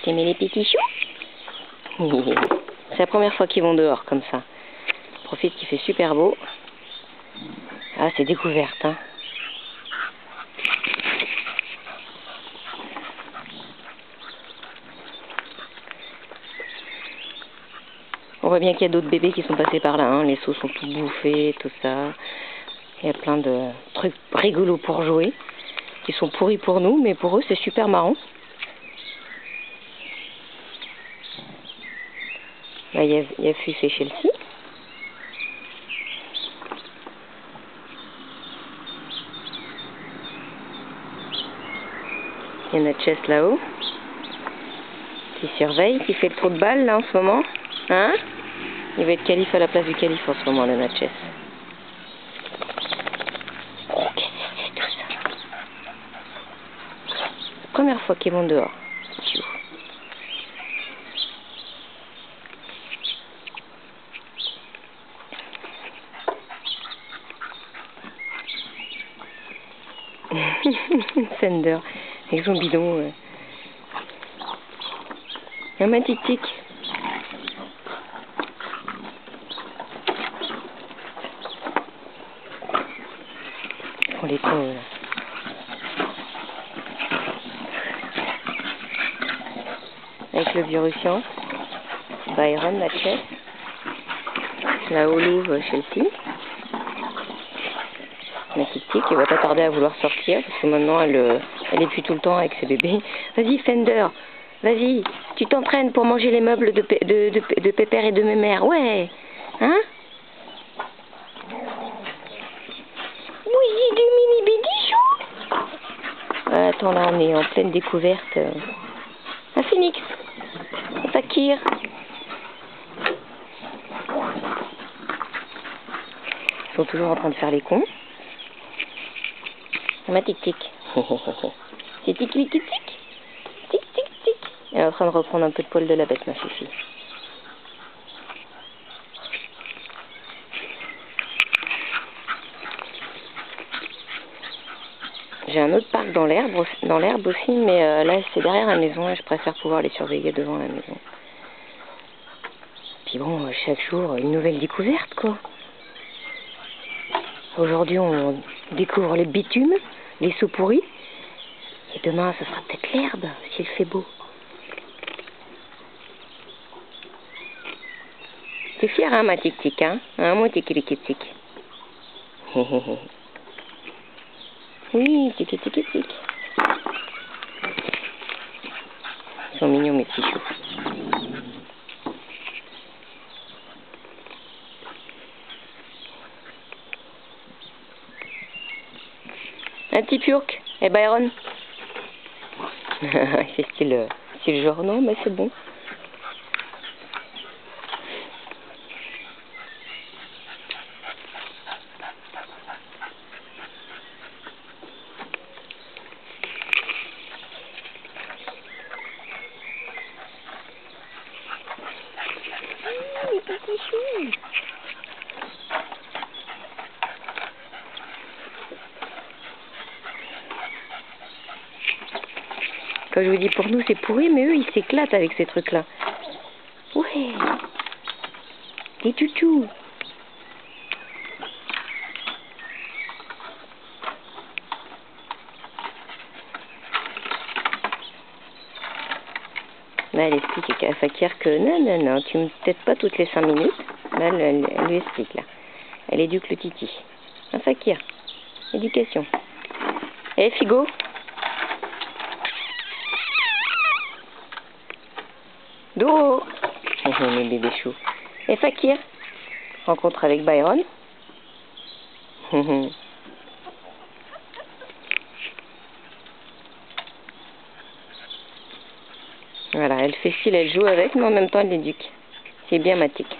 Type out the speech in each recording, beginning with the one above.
T'aimais les petits choux? C'est la première fois qu'ils vont dehors comme ça. Profite qu'il fait super beau. Ah, c'est découverte, hein. On voit bien qu'il y a d'autres bébés qui sont passés par là, hein. Les seaux sont tout bouffés, tout ça. Il y a plein de trucs rigolos pour jouer, qui sont pourris pour nous, mais pour eux c'est super marrant. Là, il y a Fus et Chelsea. Il y a Natchez là-haut, qui surveille, qui fait le trou de balle là en ce moment. Hein? Il va être calife à la place du calife en ce moment, le Natchez. Oh, qu'est-ce que c'est tout ça? Première fois qu'ils vont dehors. Fender, avec son bidon. Un tic-tic. On les trouve là. Avec le vieux Russian, Byron, Natchez, la Louve, Chelsea. La tic-tic, elle va pas tarder à vouloir sortir, parce que maintenant elle est plus tout le temps avec ses bébés. Vas-y Fender, vas-y, tu t'entraînes pour manger les meubles de Pépère et de Mémère, ouais, hein? Oui, du mini bidichou. Attends, là on est en pleine découverte. Un phénix, un fakir. Ils sont toujours en train de faire les cons. Ma tic-tic. C'est tic-tic-tic-tic. Tic-tic-tic. Elle est en train de reprendre un peu de poil de la bête, ma fifi. J'ai un autre parc dans l'herbe aussi, mais là c'est derrière la maison et je préfère pouvoir les surveiller devant la maison. Puis bon, chaque jour, une nouvelle découverte, quoi. Aujourd'hui, on découvre le bitume, les seaux pourris. Et demain, ce sera peut-être l'herbe, s'il fait beau. T'es fière, hein, ma tic-tic, hein? Mon tic-tic-tic. Oui, tic-tic-tic-tic. Ils sont mignons, mes petits choux. Un petit purk. Et Byron? C'est style genre, non, mais c'est bon. Les petits choux. Quand je vous dis pour nous c'est pourri, mais eux ils s'éclatent avec ces trucs-là. Ouais. Des toutous. Là elle explique à Fakir que non, tu me têtes pas toutes les 5 minutes. Là elle lui explique là. Elle éduque le titi. Un Fakir. Éducation. Eh Figo. Do. Mes bébés choux. Et Fakir. Rencontre avec Byron. Voilà, elle fait style, elle joue avec, mais en même temps elle l'éduque. C'est bien ma tic.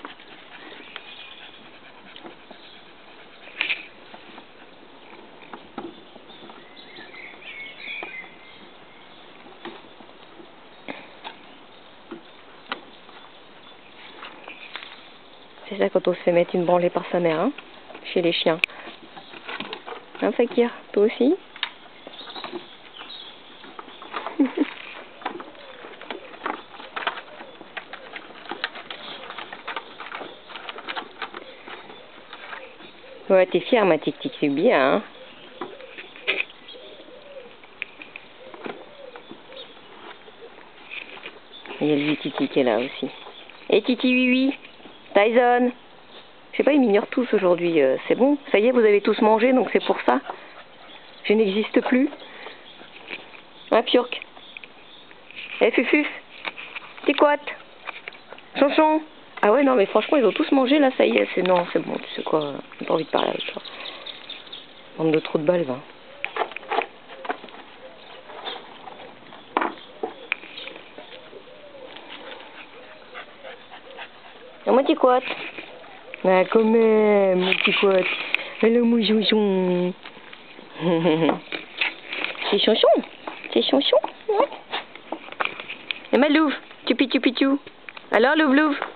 C'est ça quand on se fait mettre une branlée par sa mère, hein, chez les chiens. Hein, Fakir, toi aussi? Ouais, t'es fière, ma Titi, c'est bien, hein. Il y a lui, Titi, qui est là aussi. Et Titi, oui, oui. Tyson. Je sais pas, ils m'ignorent tous aujourd'hui. C'est bon, ça y est, vous avez tous mangé, donc c'est pour ça. Je n'existe plus. Hein, Piurk? Eh, Fufuf? Ticotte? Chonchon? Ah ouais, non, mais franchement, ils ont tous mangé, là, ça y est, non, c'est bon, tu sais quoi, j'ai pas envie de parler avec toi. Bande de trous de balles, va. Ah, mon Ticotte? Ah, quand même, mon Ticotte. Hello, mon chonchon. C'est chonchon? C'est chonchon? Ouais. Et ma louve? Tupi tupi tou. Alors, louve louve?